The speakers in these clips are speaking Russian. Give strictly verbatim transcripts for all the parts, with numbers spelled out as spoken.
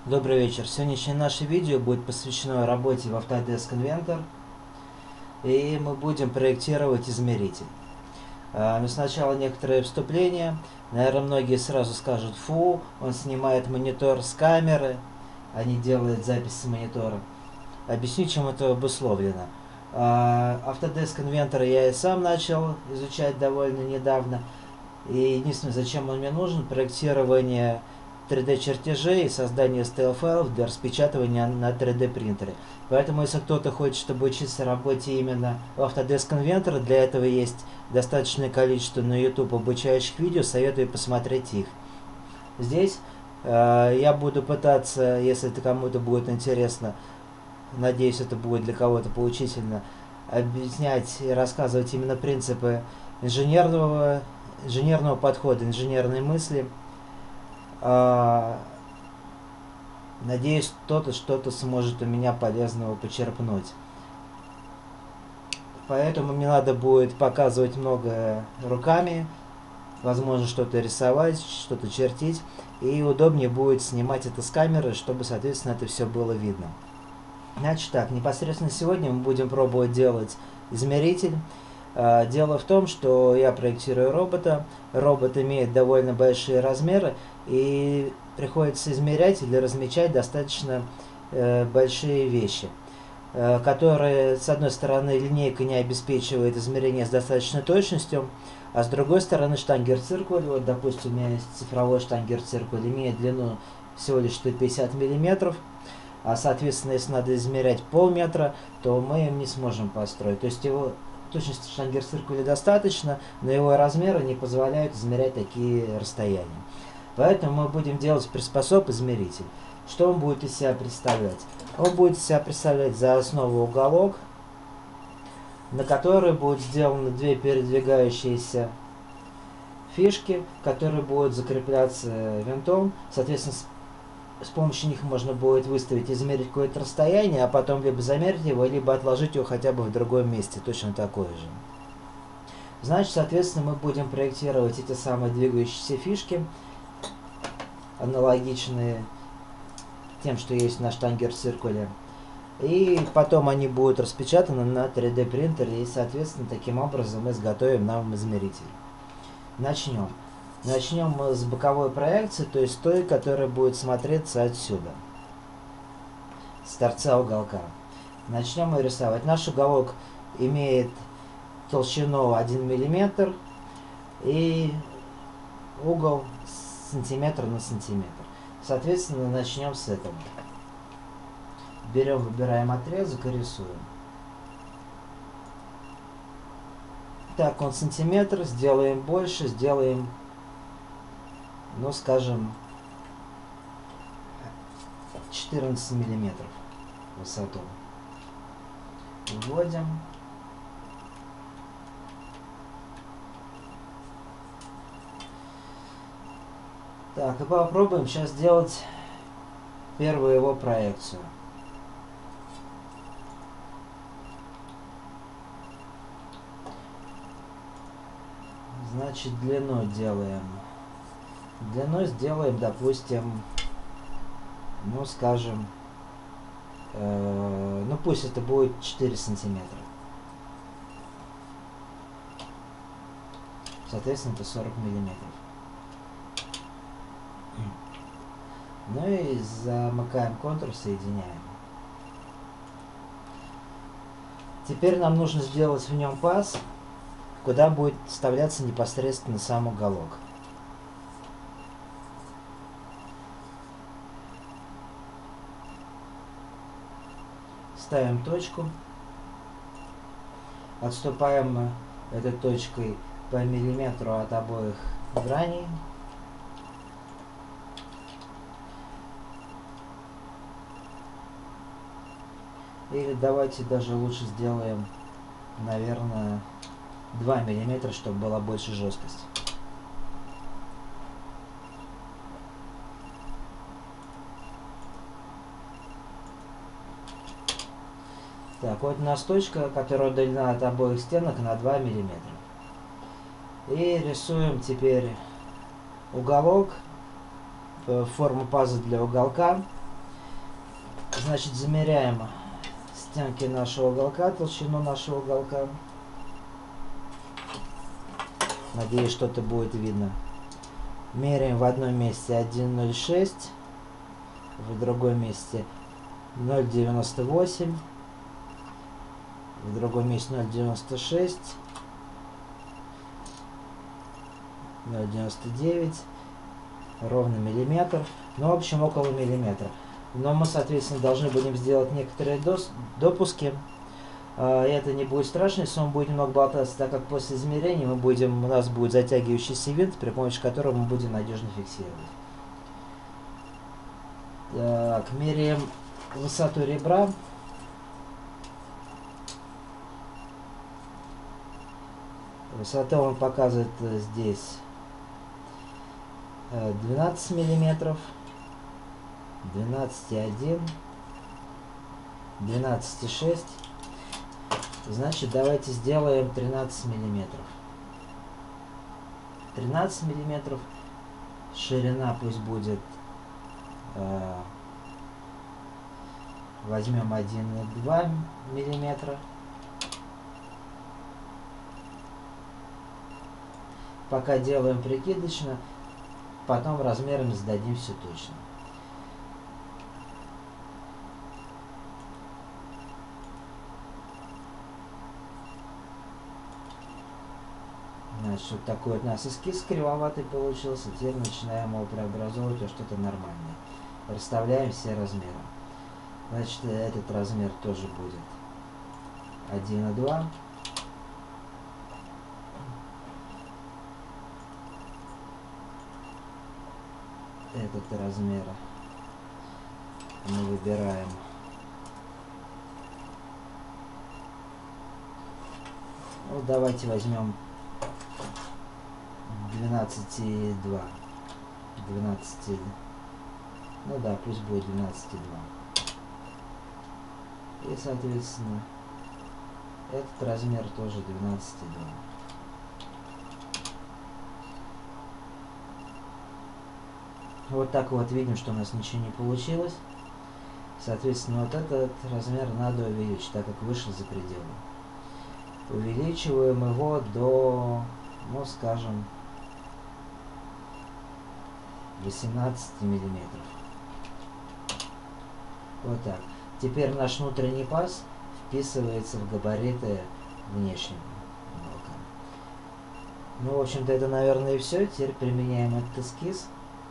Добрый вечер. Сегодняшнее наше видео будет посвящено работе в Autodesk Inventor. И мы будем проектировать измеритель. А, Но сначала некоторые вступления. Наверное, многие сразу скажут: фу, он снимает монитор с камеры, а не делает запись с монитора. Объясню, чем это обусловлено. А, Autodesk Inventor я и сам начал изучать довольно недавно. И единственное, зачем он мне нужен, проектирование три дэ чертежей и создание эс тэ эл файлов для распечатывания на три дэ принтере. Поэтому, если кто-то хочет, чтобы учиться работе именно в Autodesk Inventor, для этого есть достаточное количество на YouTube обучающих видео, советую посмотреть их. Здесь э, я буду пытаться, если это кому-то будет интересно, надеюсь, это будет для кого-то поучительно, объяснять и рассказывать именно принципы инженерного, инженерного подхода, инженерной мысли. А, Надеюсь, кто-то что-то сможет у меня полезного почерпнуть. Поэтому мне надо будет показывать много руками, возможно, что-то рисовать, что-то чертить. И удобнее будет снимать это с камеры, чтобы, соответственно, это все было видно. Значит так, непосредственно сегодня мы будем пробовать делать измеритель. Дело в том, что я проектирую робота. Робот имеет довольно большие размеры, и приходится измерять или размечать достаточно э, большие вещи, э, которые, с одной стороны, линейка не обеспечивает измерение с достаточной точностью, а с другой стороны, штангер-циркуль, вот, допустим, у меня есть цифровой штангер-циркуль, имеет длину всего лишь сто пятьдесят миллиметров, а, соответственно, если надо измерять полметра, то мы им не сможем построить. То есть его точности штангер-циркуля достаточно, но его размеры не позволяют измерять такие расстояния. Поэтому мы будем делать приспособ-измеритель. Что он будет из себя представлять? Он будет из себя представлять за основу уголок, на который будут сделаны две передвигающиеся фишки, которые будут закрепляться винтом. Соответственно, с помощью них можно будет выставить, измерить какое-то расстояние, а потом либо замерить его, либо отложить его хотя бы в другом месте, точно такое же. Значит, соответственно, мы будем проектировать эти самые двигающиеся фишки, аналогичные тем, что есть на штангер-циркуле. И потом они будут распечатаны на три дэ принтере, и, соответственно, таким образом мы изготовим нам измеритель. Начнем. Начнем мы с боковой проекции, то есть той, которая будет смотреться отсюда, с торца уголка. Начнем мы рисовать. Наш уголок имеет толщину один миллиметр и угол сантиметр на сантиметр. Соответственно, начнем с этого. Берем, выбираем отрезок и рисуем. Так, он сантиметр, сделаем больше, сделаем, ну, скажем, четырнадцать миллиметров высоту. Вводим. Так, и попробуем сейчас сделать первую его проекцию. Значит, длину делаем. Длину сделаем, допустим, ну, скажем, э, ну, пусть это будет четыре сантиметра. Соответственно, это сорок миллиметров. Ну и замыкаем контур, соединяем. Теперь нам нужно сделать в нем паз, куда будет вставляться непосредственно сам уголок. Ставим точку. Отступаем этой точкой по миллиметру от обоих граней. Или давайте даже лучше сделаем, наверное, два миллиметра, чтобы была больше жесткость. Так, вот у нас точка, которая удалена от обоих стенок на два миллиметра. И рисуем теперь уголок, форму паза для уголка. Значит, замеряем стенки нашего уголка, толщину нашего уголка. Надеюсь, что-то будет видно. Меряем в одном месте один ноль шесть, в другом месте ноль девяносто восемь, в другом месте ноль девяносто шесть, ноль девяносто девять, ровно миллиметр, ну, в общем, около миллиметра. Но мы, соответственно, должны будем сделать некоторые допуски. Это не будет страшно, если он будет немного болтаться, так как после измерения мы будем, у нас будет затягивающийся винт, при помощи которого мы будем надежно фиксировать. Так, меряем высоту ребра. Высота он показывает здесь двенадцать миллиметров, двенадцать и один, двенадцать и шесть. Значит, давайте сделаем тринадцать миллиметров. тринадцать миллиметров. Ширина пусть будет, э, возьмем один и два миллиметра. Пока делаем прикидочно, потом размерами зададим все точно. Значит, вот такой вот у нас эскиз кривоватый получился. Теперь начинаем его преобразовывать во что-то нормальное. Расставляем все размеры. Значит, этот размер тоже будет один и два. Этот размер мы выбираем ну, давайте возьмем двенадцать и два. двенадцать, ну да, пусть будет двенадцать и два. И, соответственно, этот размер тоже двенадцать и два. Вот так вот видим, что у нас ничего не получилось. Соответственно, вот этот размер надо увеличить, так как вышел за пределы. Увеличиваем его до, ну скажем, восемнадцати миллиметров. Вот так. Теперь наш внутренний паз вписывается в габариты внешнего уголка. Ну, в общем-то, это, наверное, и все. Теперь применяем этот эскиз.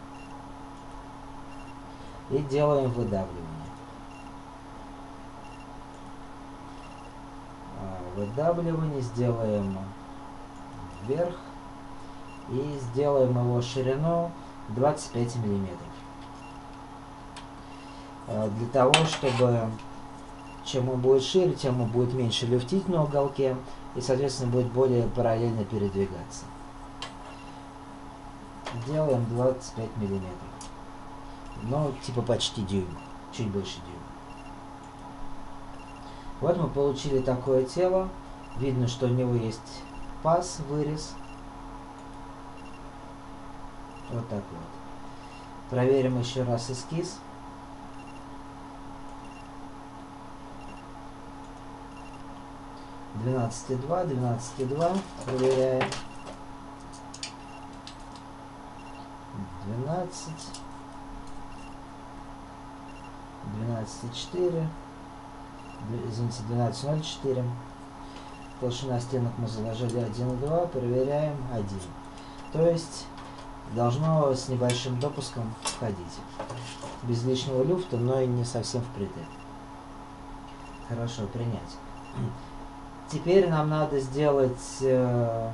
И делаем выдавливание. Выдавливание сделаем вверх. И сделаем его ширину двадцать пять миллиметров. Для того, чтобы чем он будет шире, тем он будет меньше люфтить на уголке. И, соответственно, будет более параллельно передвигаться. Делаем двадцать пять миллиметров. Ну, типа почти дюйм, чуть больше дюйма. Вот мы получили такое тело. Видно, что у него есть паз, вырез. Вот так вот. Проверим еще раз эскиз. двенадцать и два, двенадцать и два. Проверяем. двенадцать. двенадцать и четыре, извините, двенадцать ноль четыре. Толщина стенок мы заложили один и два, проверяем один. То есть должно с небольшим допуском входить. Без лишнего люфта, но и не совсем впритык. Хорошо, принять. Теперь нам надо сделать э,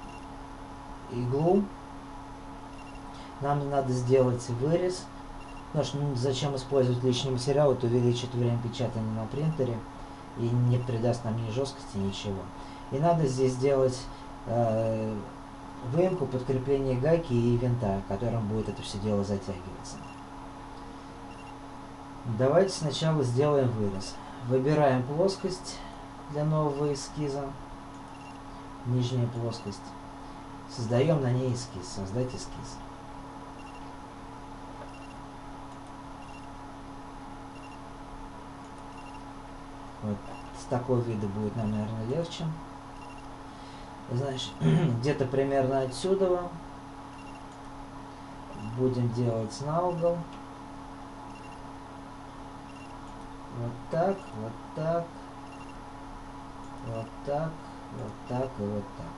иглу. Нам надо сделать вырез. Потому что ну, зачем использовать лишний материал, это увеличит время печатания на принтере и не придаст нам ни жесткости, ничего. И надо здесь сделать э, выемку, подкрепление гайки и винта, которым будет это все дело затягиваться. Давайте сначала сделаем вырез. Выбираем плоскость для нового эскиза. Нижняя плоскость. Создаем на ней эскиз. Создать эскиз. Вот с такого вида будет нам, наверное, легче. Значит, где-то примерно отсюда будем делать на угол. Вот так, вот так, вот так, вот так и вот так.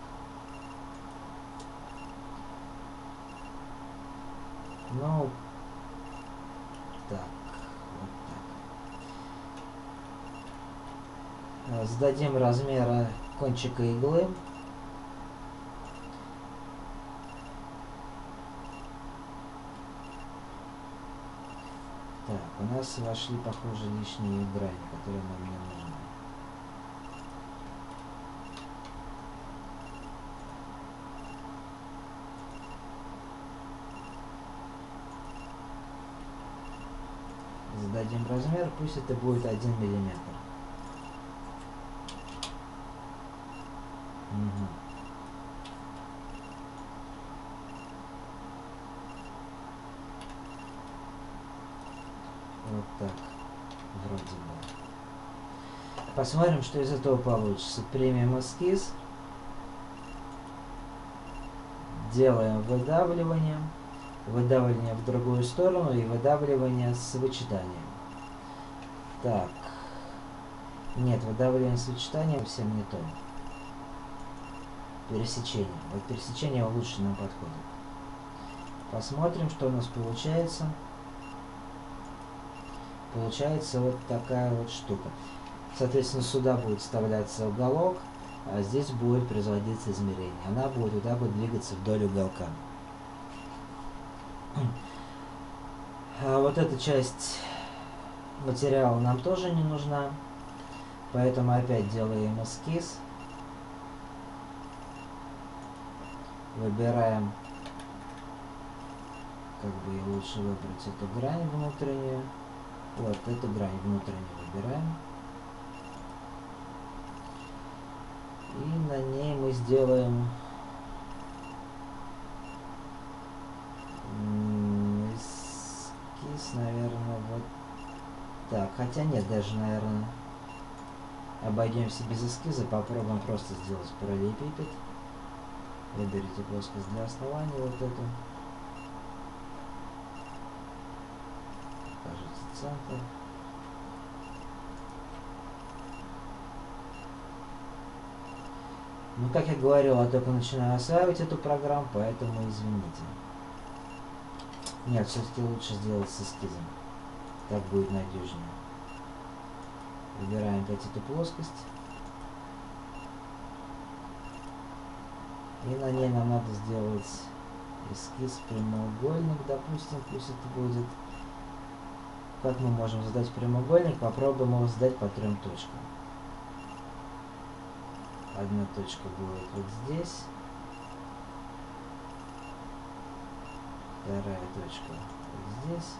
Ну, так, вот так. Сдадим размера кончика иглы. Так, у нас вошли, похоже, лишние грани, которые нам не нужны. Зададим размер, пусть это будет один миллиметр. Угу. Вот так, вроде бы. Посмотрим, что из этого получится. Примем эскиз. Делаем выдавливание. Выдавливание в другую сторону и выдавливание с вычитанием. Так. Нет, выдавливание с вычитанием совсем не то. Пересечение. Вот пересечение лучше нам подходит. Посмотрим, что у нас получается. Получается вот такая вот штука. Соответственно, сюда будет вставляться уголок, а здесь будет производиться измерение. Она будет вот так вот двигаться вдоль уголка. А вот эта часть материала нам тоже не нужна, поэтому опять делаем эскиз. Выбираем, как бы лучше выбрать эту грань внутреннюю. Вот эту грань внутреннюю выбираем. И на ней мы сделаем эскиз, наверное, вот так. Хотя нет, даже, наверное, обойдемся без эскиза. Попробуем просто сделать параллелепипед. Выберите плоскость для основания, вот эту. Покажите центр. Ну, как я говорил, я только начинаю осваивать эту программу, поэтому извините. Нет, все-таки лучше сделать с эскизом. Так будет надежнее. Выбираем опять эту плоскость. И на ней нам надо сделать эскиз прямоугольник, допустим, пусть это будет. Как мы можем задать прямоугольник? Попробуем его задать по трем точкам. Одна точка будет вот здесь. Вторая точка вот здесь.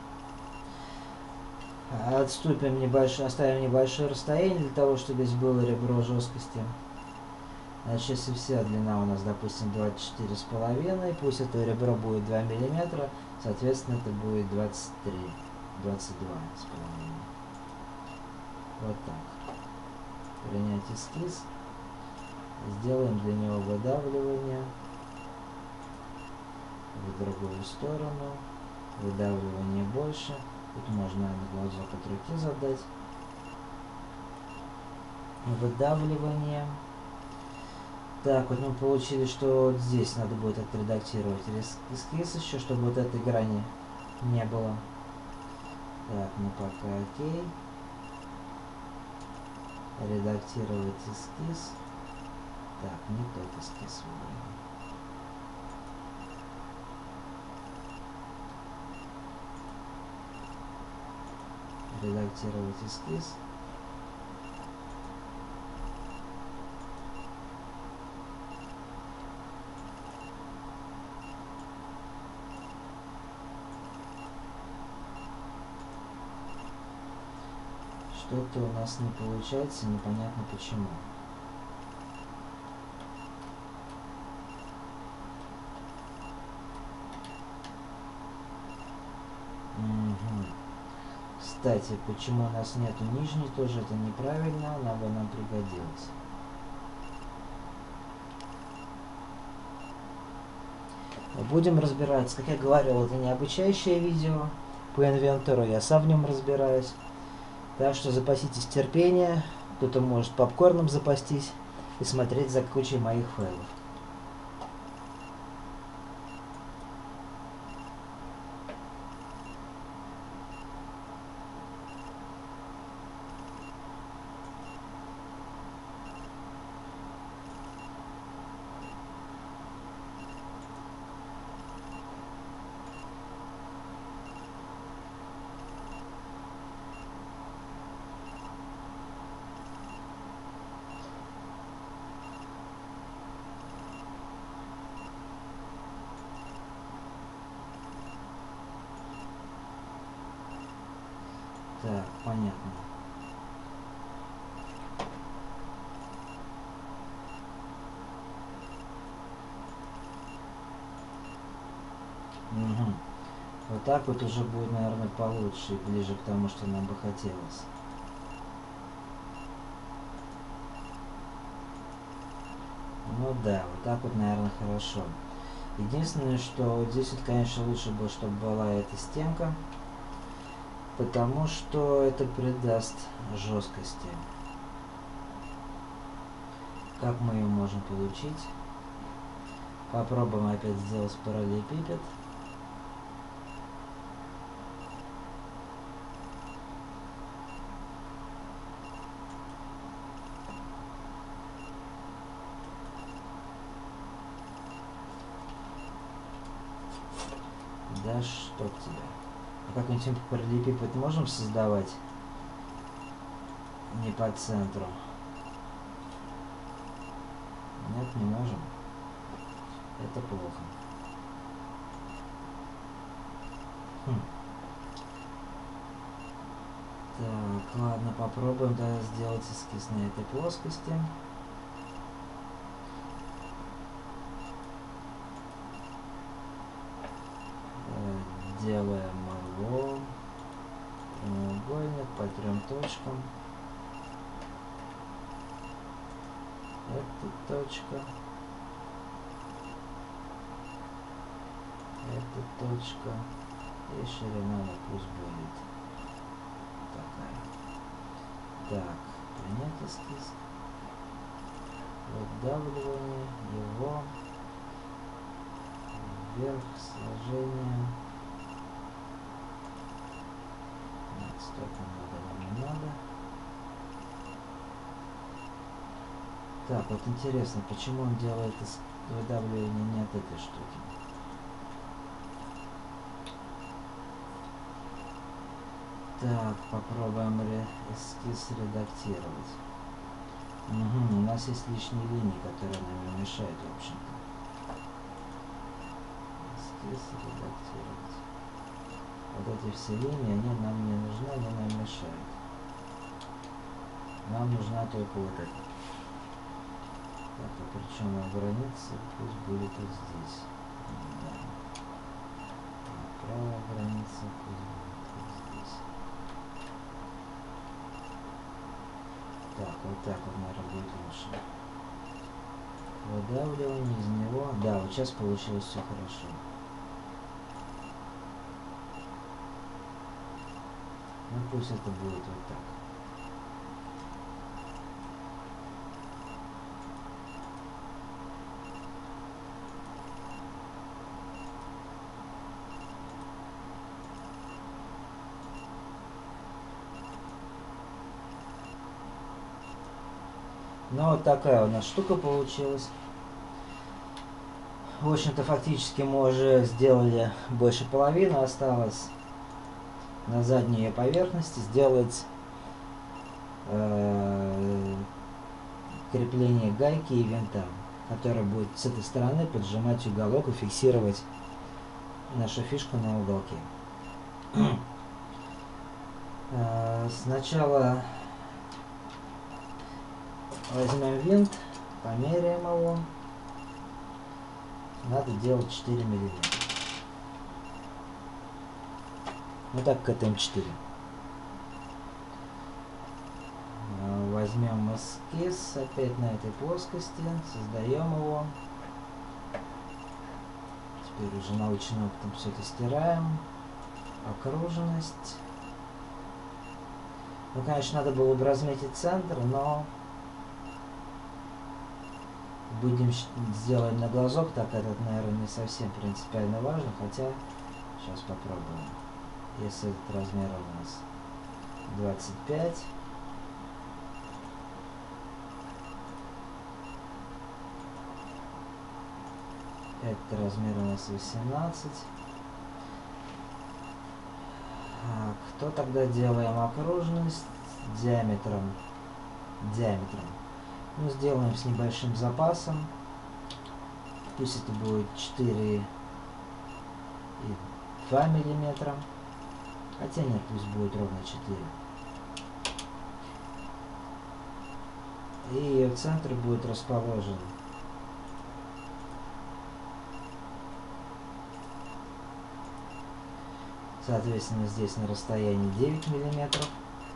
Отступим небольшое, оставим небольшое расстояние для того, чтобы здесь было ребро жесткости. Значит, если вся длина у нас, допустим, двадцать четыре с половиной, пусть это ребро будет два миллиметра, соответственно, это будет двадцать три, двадцать два с половиной. Вот так. Принять эскиз. Сделаем для него выдавливание в другую сторону. Выдавливание больше. Тут можно на глазок от руки задать. Выдавливание. Так, вот мы получили, что вот здесь надо будет отредактировать эскиз еще, чтобы вот этой грани не было. Так, ну пока окей. Редактировать эскиз. Так, не тот эскиз выбрали. Редактировать эскиз. Что-то у нас не получается, непонятно почему. Угу. Кстати, почему у нас нету нижней, тоже это неправильно, она бы нам пригодилась. Будем разбираться. Как я говорил, это не обучающее видео по инвентору, я сам в нем разбираюсь. Так что запаситесь терпением, кто-то может попкорном запастись и смотреть за кучей моих файлов. Так, понятно. Угу. Вот так вот уже будет, наверное, получше и ближе к тому, что нам бы хотелось. Ну да, вот так вот, наверное, хорошо. Единственное, что вот здесь вот, конечно, лучше было, чтобы была эта стенка, потому что это придаст жесткости. Как мы ее можем получить? Попробуем опять сделать параллелепипед. Да что к тебе? А какой-нибудь параллелепипед можем создавать? Не по центру. Нет, не можем. Это плохо. Хм. Так, ладно, попробуем тогда сделать эскиз на этой плоскости. Делаем его прямоугольник по трем точкам. Эта точка. Эта точка. И ширина она пусть будет такая. Так, принять эскиз. Выдавливание его вверх, сложение. Нет, столько много нам не надо. Так, вот интересно, почему он делает выдавливание не от этой штуки. Так, попробуем эскиз редактировать. Угу, у нас есть лишние линии, которые нам мешают, в общем-то. Эскиз редактировать. Вот эти все линии, они нам не нужны, они нам мешают. Нам нужна только вот эта. Так, а причем граница пусть будет вот здесь. Да. Правая граница пусть будет вот здесь. Так, вот так вот, наверное, будет лучше. Выдавливание из него. Да, вот сейчас получилось все хорошо. Ну пусть это будет вот так. Ну вот такая у нас штука получилась. В общем-то, фактически мы уже сделали больше половины. Осталось на задней поверхности сделать э, крепление гайки и винта, который будет с этой стороны поджимать уголок и фиксировать нашу фишку на уголке. э, сначала возьмем винт, померяем его. Надо делать четыре миллиметра. Ну так, к этой эм четыре. вниз, опять на этой плоскости, создаем его. Теперь уже научным опытом все это стираем. Окружность. Ну, конечно, надо было бы разметить центр, но будем сделать на глазок, так этот, наверное, не совсем принципиально важно, хотя сейчас попробуем. Если этот размер у нас двадцать пять, этот размер у нас восемнадцать. А кто тогда делаем окружность диаметром? Диаметром. Ну, сделаем с небольшим запасом. Пусть это будет четыре и два миллиметра. Хотя нет, пусть будет ровно четыре. И ее центр будет расположен соответственно здесь на расстоянии девять миллиметров,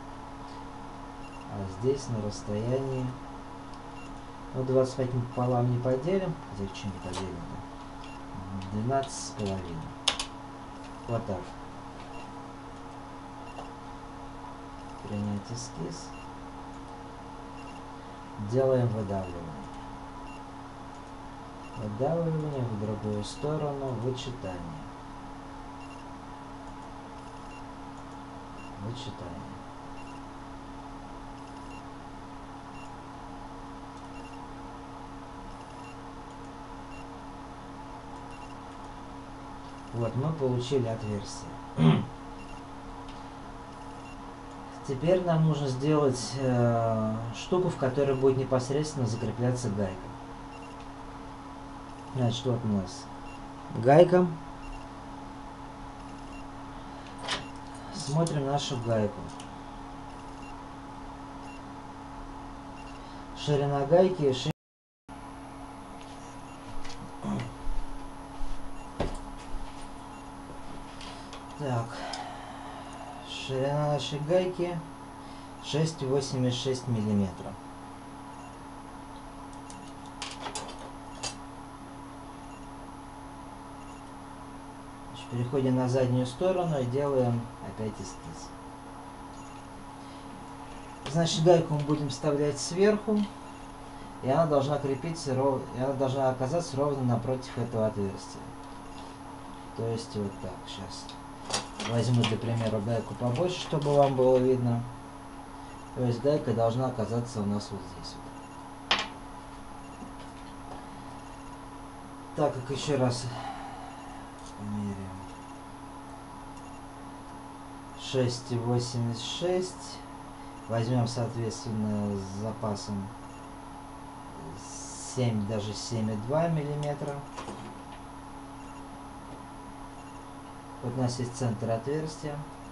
а здесь на расстоянии, ну, двадцать пять пополам не поделим, хотя почему не поделим, да? двенадцать с половиной. Вот так. Принять эскиз. Делаем выдавливание. Выдавливание в другую сторону, вычитание. Вычитание. Вот, мы получили отверстие. Теперь нам нужно сделать э, штуку, в которой будет непосредственно закрепляться гайка. Значит, вот у нас гайка. Смотрим нашу гайку. Ширина гайки шесть. Так. Ширина нашей гайки шесть целых восемьдесят шесть миллиметров. Переходим на заднюю сторону и делаем опять эскиз. Значит, гайку мы будем вставлять сверху, и она должна крепиться ровно, и она должна оказаться ровно напротив этого отверстия. То есть вот так. Сейчас возьму для примера гайку побольше, чтобы вам было видно. То есть гайка должна оказаться у нас вот здесь вот. Так как еще раз померяем. шесть целых восемьдесят шесть. Возьмем, соответственно, с запасом семь, даже семь целых два миллиметра. Вот у нас есть центр отверстия.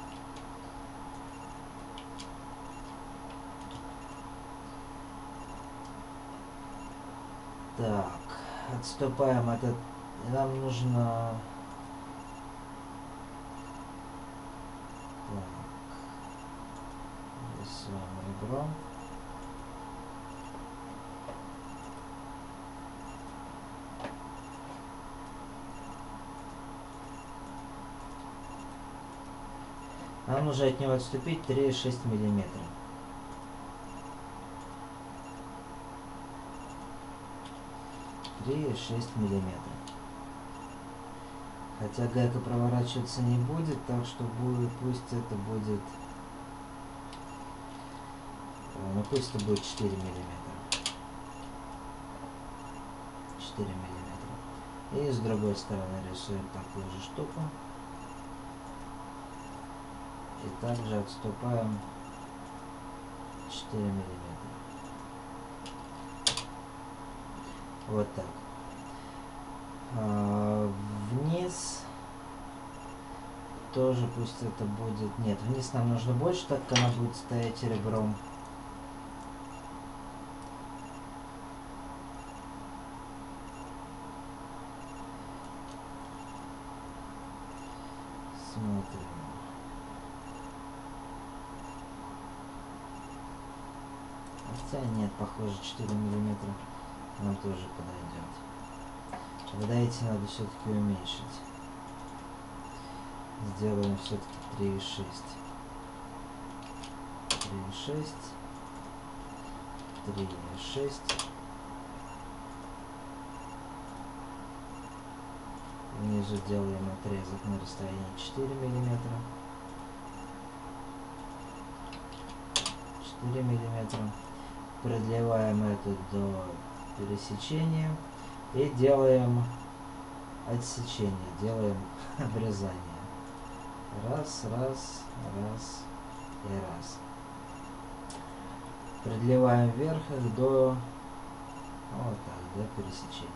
Так, отступаем от этого. Нам нужно... Так, рисуем ребро. Нам нужно от него отступить три целых шесть миллиметра. три целых шесть миллиметра. Хотя гайка проворачиваться не будет, так что будет, пусть это будет, ну пусть это будет четыре миллиметра. четыре миллиметра. И с другой стороны рисуем такую же штуку. И также отступаем четыре миллиметра. Вот так. А, вниз тоже пусть это будет... Нет, вниз нам нужно больше, так как она будет стоять ребром. Смотрим. Хотя нет, похоже, четыре миллиметра нам тоже подойдет. Тогда эти надо все-таки уменьшить. Сделаем все-таки три и шесть. три и шесть. три и шесть. Ниже делаем отрезок на расстоянии четыре миллиметра. четыре миллиметра. Продлеваем это до пересечения и делаем отсечение, делаем обрезание. Раз, раз, раз и раз. Продлеваем вверх их до вот так, до пересечения.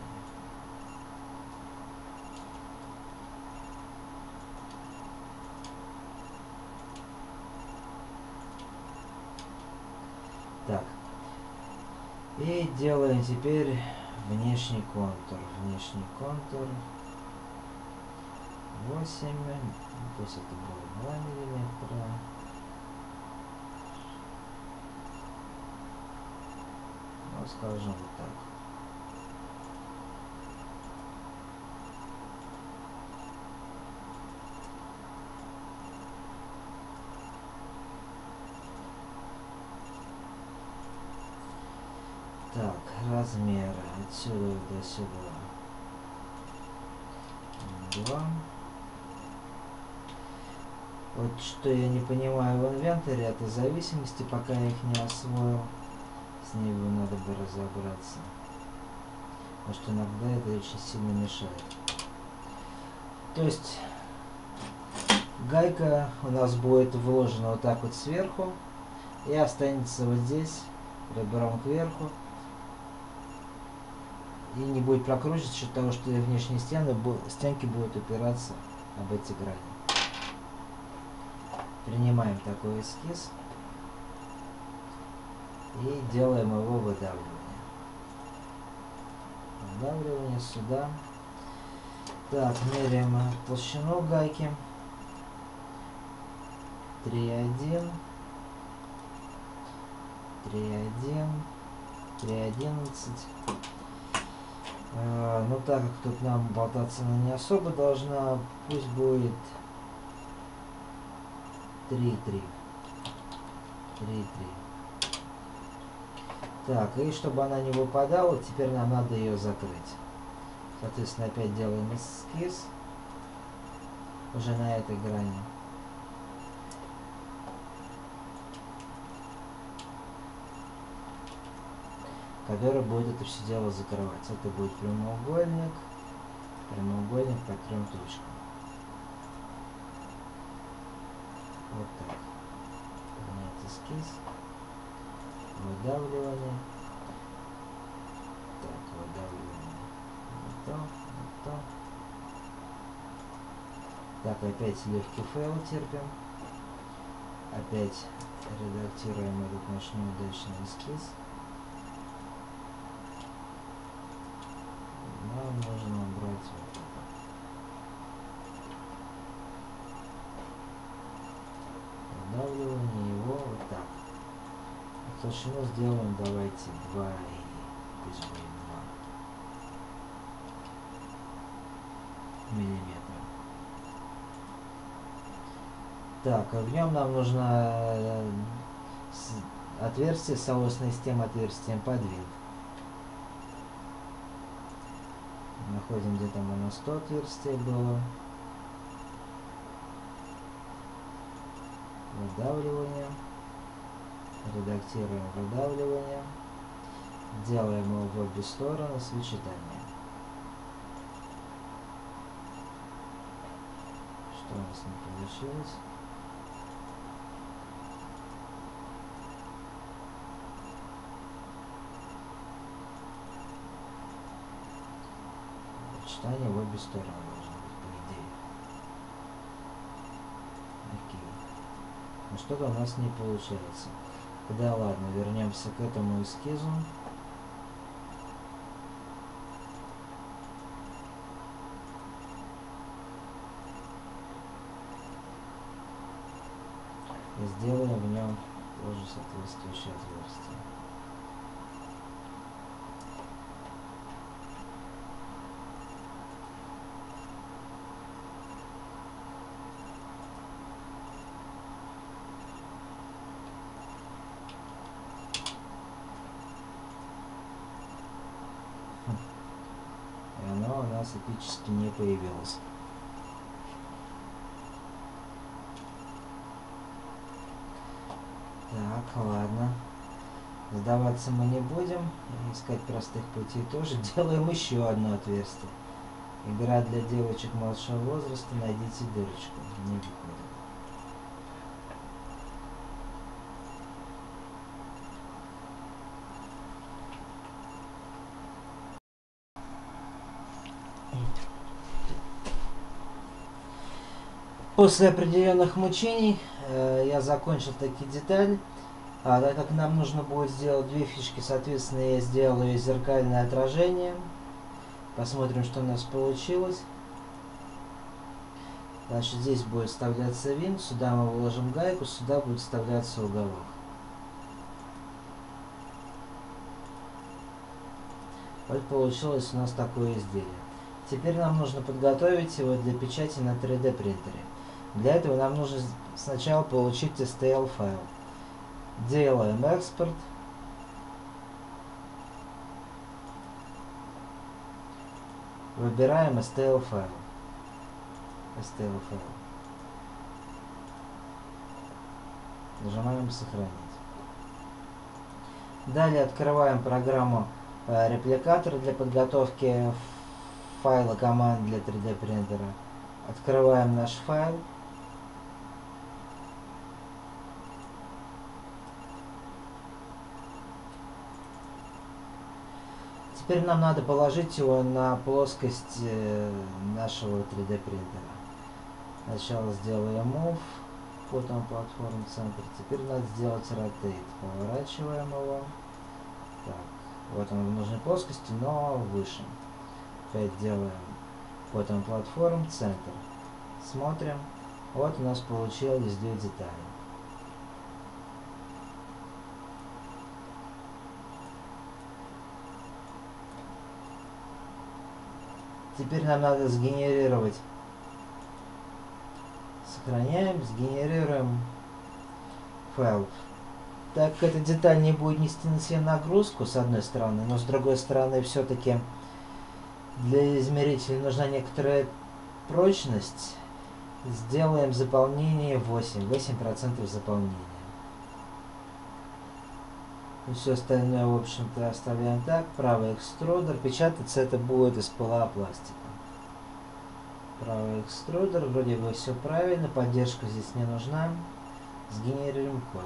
Так. И делаем теперь внешний контур. Внешний контур восемь. То есть это было два миллиметра. Ну, скажем вот так. Так, размеры отсюда до сюда два. Вот что я не понимаю в инвентаре, это зависимости, пока я их не освоил. С ними надо бы разобраться. Потому что иногда это очень сильно мешает. То есть гайка у нас будет вложена вот так вот сверху и останется вот здесь ребром кверху. И не будет прокручиваться за счет того, что внешние стены, стенки будут упираться об эти грани. Принимаем такой эскиз и делаем его выдавливание. Выдавливание сюда. Так, меряем толщину гайки. три и один. три и один. три и одиннадцать. А, ну так как тут нам болтаться она не особо должна, пусть будет три и три. три и три. Так, и чтобы она не выпадала, теперь нам надо ее закрыть. Соответственно, опять делаем эскиз уже на этой грани. Который будет это все дело закрывать. Это будет прямоугольник, прямоугольник по трем точкам. Вот так. Принять эскиз. Выдавливание. Так, выдавливание. Вот то, вот то. Так, опять легкий фейл терпим. Опять редактируем этот наш неудачный эскиз. Нам нужно убрать вот это. Выдавливание его вот так. Толщину сделаем, давайте два и пусть будет два миллиметра. Так, а в нем нам нужно отверстие соосное с тем отверстием под винт. Находим, где там у нас сто отверстий было. Выдавливание. Редактируем выдавливание. Делаем его в обе стороны с вычитанием. Что у нас не получилось? Вычитание в обе стороны должно быть, по идее. Окей. Но что-то у нас не получается. Да ладно, вернемся к этому эскизу. И сделаем в нем тоже соответствующее отверстие. фактически не появилось. Так, ладно. Сдаваться мы не будем. Искать простых путей тоже. Делаем еще одно отверстие. Игра для девочек младшего возраста. Найдите дырочку. Не выходит. После определенных мучений э, я закончил такие детали. А так как нам нужно будет сделать две фишки, соответственно, я сделаю зеркальное отражение. Посмотрим, что у нас получилось. Значит, здесь будет вставляться винт, сюда мы выложим гайку, сюда будет вставляться уголок. Вот получилось у нас такое изделие. Теперь нам нужно подготовить его для печати на три дэ принтере. Для этого нам нужно сначала получить эс тэ эл файл. Делаем экспорт. Выбираем эс тэ эл файл. эс тэ эл файл. Нажимаем сохранить. Далее открываем программу э, репликатор для подготовки файла команд для три дэ принтера. Открываем наш файл. Теперь нам надо положить его на плоскость э, нашего три дэ принтера. Сначала сделаем Move, потом платформ центр. Теперь надо сделать Rotate. Поворачиваем его. Так, вот он в нужной плоскости, но выше. Опять делаем потом платформ центр. Смотрим. Вот у нас получились две детали. Теперь нам надо сгенерировать. Сохраняем, сгенерируем файл. Так как эта деталь не будет нести на себе нагрузку, с одной стороны, но с другой стороны, все-таки для измерителя нужна некоторая прочность, сделаем заполнение восемь, восемь процентов заполнения. И все остальное, в общем-то, оставляем так. Правый экструдер. Печататься это будет из полупластика. Правый экструдер. Вроде бы все правильно. Поддержка здесь не нужна. Сгенерируем код.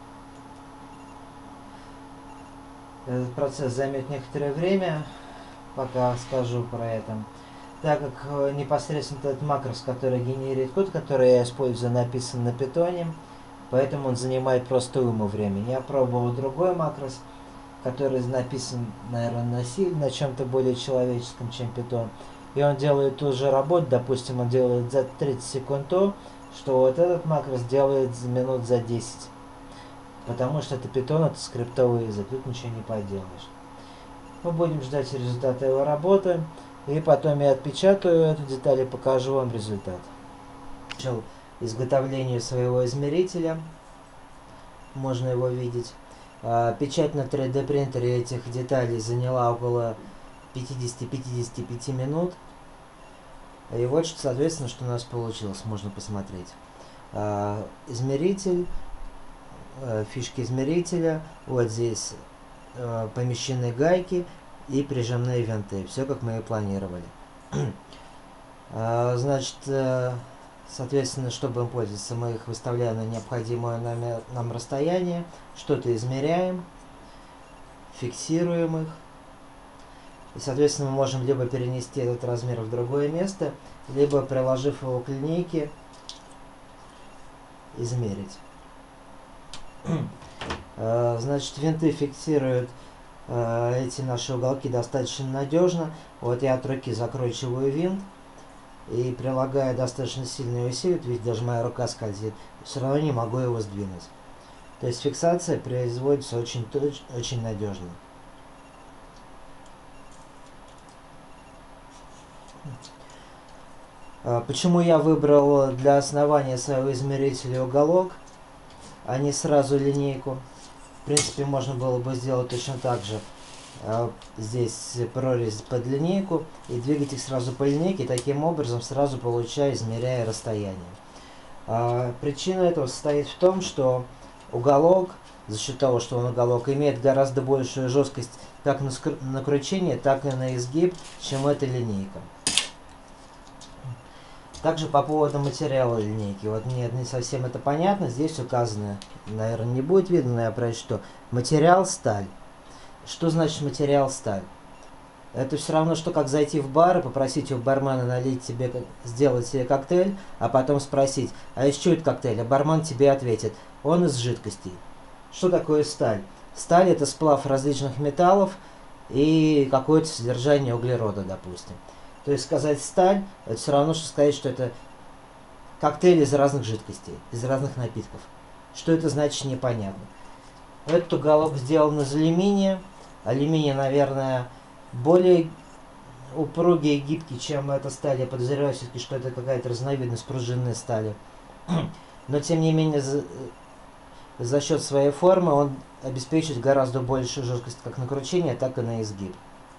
Этот процесс займет некоторое время. Пока скажу про это. Так как непосредственно этот макрос, который генерирует код, который я использую, написан на питоне. Поэтому он занимает просто уйму времени. Я пробовал другой макрос, который написан, наверное, на си, на чем-то более человеческом, чем питон. И он делает ту же работу, допустим, он делает за тридцать секунд то, что вот этот макрос делает за минут за десять. Потому что это питон, это скриптовый язык, тут ничего не поделаешь. Мы будем ждать результата его работы, и потом я отпечатаю эту деталь и покажу вам результат. Изготовление своего измерителя. Можно его видеть. Печать на три дэ принтере этих деталей заняла около пятидесяти-пятидесяти пяти минут. И вот, соответственно, что у нас получилось. Можно посмотреть. Измеритель. Фишки измерителя. Вот здесь помещены гайки и прижимные винты. Все, как мы и планировали. Значит, соответственно, чтобы им пользоваться, мы их выставляем на необходимое нам, нам расстояние, что-то измеряем, фиксируем их. И, соответственно, мы можем либо перенести этот размер в другое место, либо, приложив его к линейке, измерить. Значит, винты фиксируют эти наши уголки достаточно надежно. Вот я от руки закручиваю винт. И прилагая достаточно сильные усилия, ведь даже моя рука скользит, все равно не могу его сдвинуть. То есть фиксация производится очень, очень надежно. Почему я выбрал для основания своего измерителя уголок, а не сразу линейку? В принципе, можно было бы сделать точно так же. а, здесь прорезь под линейку и двигать их сразу по линейке, и таким образом сразу получая, измеряя расстояние. А, причина этого состоит в том, что уголок, за счет того, что он уголок, имеет гораздо большую жесткость как на, на кручение, так и на изгиб, чем эта линейка. Также по поводу материала линейки. Вот мне не совсем это понятно. Здесь указано, наверное, не будет видно, но я прочту. Материал сталь. Что значит материал сталь? Это все равно, что как зайти в бар и попросить у бармена налить тебе, сделать себе коктейль, а потом спросить, а из чего это коктейль? А бармен тебе ответит, он из жидкостей. Что такое сталь? Сталь — это сплав различных металлов и какое-то содержание углерода, допустим. То есть сказать сталь, это все равно, что сказать, что это коктейль из разных жидкостей, из разных напитков. Что это значит, непонятно. Этот уголок сделан из алюминия. Алюминий, наверное, более упругий и гибкий, чем эта сталь. Я подозреваю все-таки, что это какая-то разновидность пружинной стали. Но, тем не менее, за, за счет своей формы он обеспечивает гораздо большую жесткость как на кручение, так и на изгиб.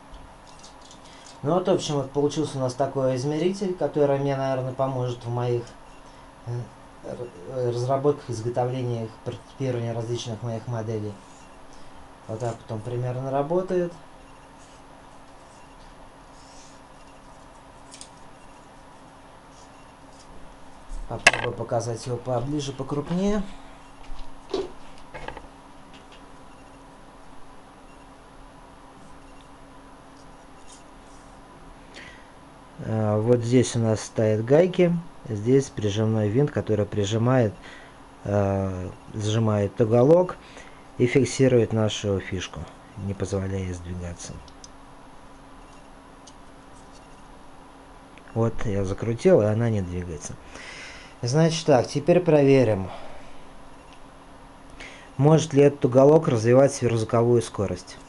Ну вот, в общем, вот получился у нас такой измеритель, который мне, наверное, поможет в моих разработках, изготовлениях, прототипировании различных моих моделей. Вот так вот он примерно работает. Попробую показать его поближе, покрупнее. Вот здесь у нас стоят гайки, здесь прижимной винт, который прижимает, э, сжимает уголок и фиксирует нашу фишку, не позволяя ей сдвигаться. Вот я закрутил, и она не двигается. Значит так, теперь проверим, может ли этот уголок развивать сверхзвуковую скорость.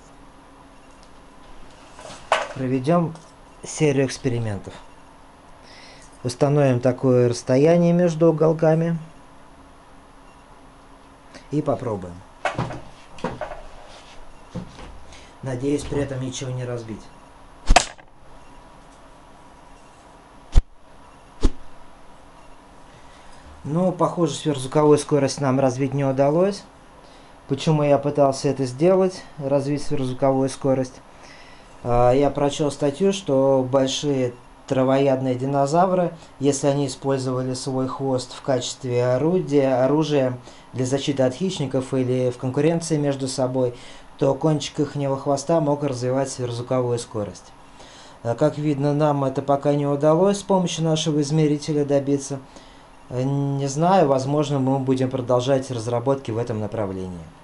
Проведем серию экспериментов. Установим такое расстояние между уголками и попробуем. Надеюсь, при этом ничего не разбить. Ну, похоже, сверхзвуковую скорость нам развить не удалось. Почему я пытался это сделать, развить сверхзвуковую скорость? Я прочел статью, что большие травоядные динозавры, если они использовали свой хвост в качестве орудия, оружия для защиты от хищников или в конкуренции между собой, то кончик ихнего хвоста мог развивать сверхзвуковую скорость. Как видно, нам это пока не удалось с помощью нашего измерителя добиться. Не знаю, возможно, мы будем продолжать разработки в этом направлении.